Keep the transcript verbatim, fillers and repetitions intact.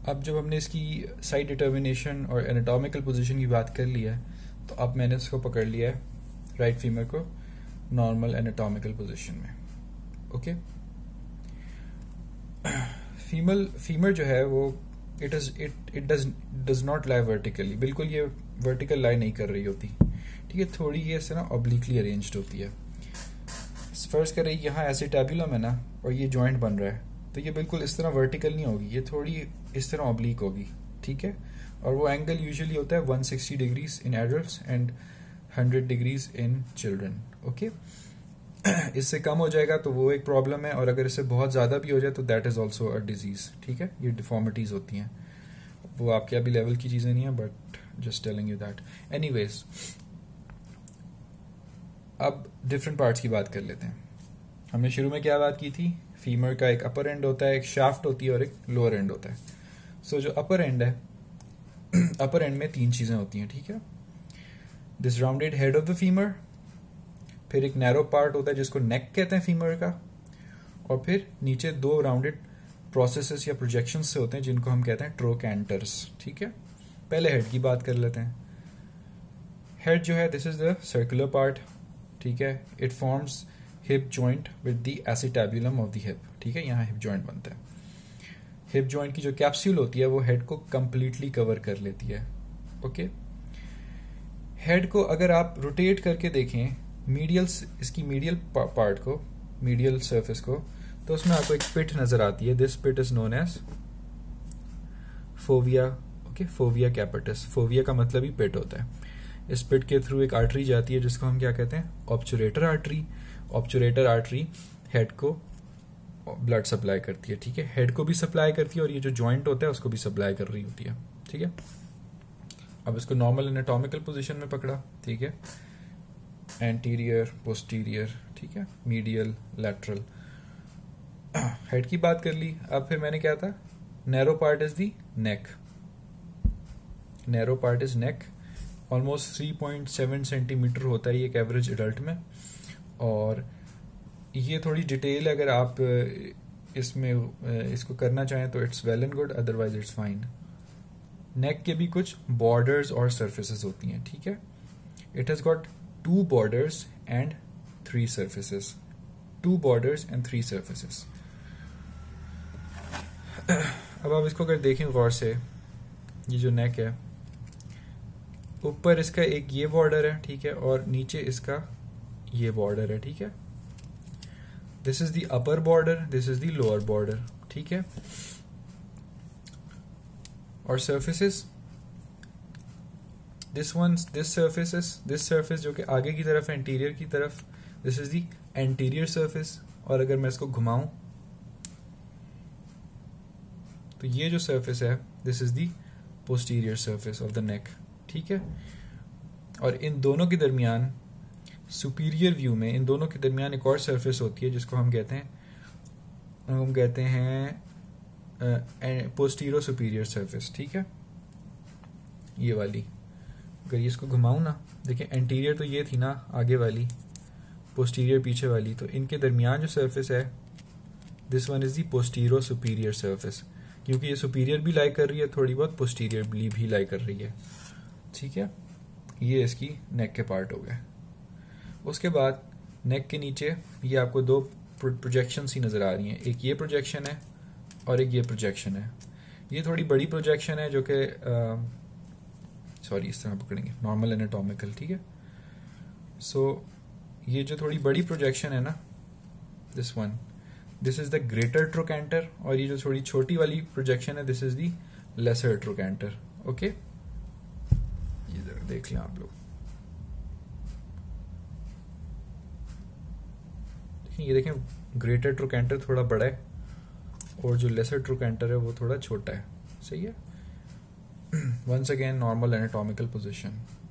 अब जब हमने इसकी साइड डिटर्मिनेशन और एनाटॉमिकल पोजीशन की बात कर ली है, तो अब मैंने इसको पकड़ लिया है राइट फीमर को नॉर्मल एनाटॉमिकल पोजीशन में. ओके, फीमल फीमर जो है वो it is it it does does not lie vertically. बिल्कुल ये वर्टिकल लाई नहीं कर रही होती. ठीक है, थोड़ी ये इस तरह ऑब्लिकली अरेंज्ड होती है. फर्ज करें यहाँ एसिटाबुलम है ना, और ये जॉइंट बन रहा है, तो ये बिल्कुल इस तरह वर्टिकल नहीं होगी, ये थोड़ी इस तरह ऑब्लिक होगी. ठीक है, और वो एंगल यूजुअली होता है one sixty degrees in adults and hundred degrees in children. Okay, इससे कम हो जाएगा तो वो एक प्रॉब्लम है, और अगर इससे बहुत ज़्यादा भी हो जाए तो that is also a disease. ठीक है, ये डिफॉर्मिटीज़ होती हैं, वो आपके अभी लेवल की चीज़ें नहीं है, but just telling you that. Anyways, अब डिफरेंट पार्ट्स की बात कर लेते हैं. हमने शुरू में क्या बात की थी? फीमर का एक अपर एंड होता है, एक शाफ्ट होती है और एक लोअर एंड होता है. सो so, जो अपर एंड है, अपर एंड में तीन चीज़ें होती हैं. ठीक है, this rounded head of the femur, फिर एक नैरो पार्ट होता है जिसको नेक कहते हैं फीमर का, और फिर नीचे दो राउंडेड प्रोसेसेस या प्रोजेक्शंस से होते हैं जिनको हम कहते हैं ट्रोकैंटर्स. ठीक है, पहले हेड की बात कर लेते हैं. हेड जो है, this is the circular part. ठीक है, it forms hip joint with the acetabulum of the hip. ठीक है, यहाँ हिप जॉइंट बनता है. हिप जॉइंट की जो कैप्सूल होती है वो हेड को कंप्लीटली कवर कर लेती है. ओके, हेड को अगर आप रोटेट करके देखें मीडियल, इसकी मीडियल पार्ट को, मीडियल सरफेस को, तो उसमें आपको एक पिट नजर आती है. This pit is known as fovea. Okay, fovea capitis. Fovea का मतलब ही पिट होता है. इस पिट के थ्रू एक आर्टरी जाती है जिसको हम क्या कहते हैं? Obturator artery. Obturator artery head को ब्लड सप्लाई करती है. ठीक है, हेड को भी सप्लाई करती है और ये जो जॉइंट होता है उसको भी सप्लाई कर रही होती है. ठीक है, अब इसको नॉर्मल एनाटॉमिकल पोजीशन में पकड़ा. ठीक है, एंटीरियर, पोस्टीरियर, ठीक है, मीडियल, लैटरल. हेड की बात कर ली. अब फिर मैंने क्या था? Narrow part is the neck. Narrow part is neck. Almost three point seven centimetre होता है ये एक एवरेज एडल्ट में. और ये थोड़ी डिटेल अगर आप इसमें इसको करना चाहें तो it's well and good, otherwise it's fine. Neck के भी कुछ बॉर्डर्स और सरफेसेस होती हैं. ठीक है, it has got two borders and three surfaces. Two borders and three surfaces. अब आप इसको अगर देखें गौर से, ये जो नेक है, ऊपर इसका एक ये बॉर्डर है. ठीक है, और नीचे इसका ये बॉर्डर है. ठीक है, this is the upper border, this is the lower border. ठीक है, और surfaces, this one, this surfaces, this surface जो कि आगे की तरफ है, इंटीरियर की तरफ, this is the anterior surface. और अगर मैं इसको घुमाऊं तो ये जो सर्फेस है, this is the posterior surface of the neck. ठीक है, और इन दोनों के दरमियान, सुपीरियर व्यू में इन दोनों के दरमियान एक और सरफेस होती है जिसको हम कहते हैं हम कहते हैं पोस्टीरो सुपीरियर सरफेस. ठीक है, ये वाली. अगर ये इसको घुमाऊं ना, देखिए एंटीरियर तो ये थी ना आगे वाली, पोस्टीरियर पीछे वाली, तो इनके दरमियान जो सरफेस है, this one is the postero superior surface. क्योंकि ये सुपीरियर भी लाई कर रही है थोड़ी बहुत, पोस्टीरियर भी लाई कर रही है. ठीक है, ये इसकी नेक के पार्ट हो गए. उसके बाद नेक के नीचे ये आपको दो प्रोजेक्शन ही नजर आ रही हैं. एक ये प्रोजेक्शन है और एक ये प्रोजेक्शन है. ये थोड़ी बड़ी प्रोजेक्शन है जो कि सॉरी इस तरह पकड़ेंगे, नॉर्मल एनाटॉमिकल. ठीक है, सो so, ये जो थोड़ी बड़ी प्रोजेक्शन है ना, this one, this is the greater trochanter. और ये जो थोड़ी छोटी वाली प्रोजेक्शन है, this is the lesser trochanter. Okay, ये जरा देख लें आप लोग. ये देखें, ग्रेटर ट्रोकैंटर थोड़ा बड़ा है और जो लेसर ट्रोकैंटर है वो थोड़ा छोटा है. सही है. Once again normal anatomical position.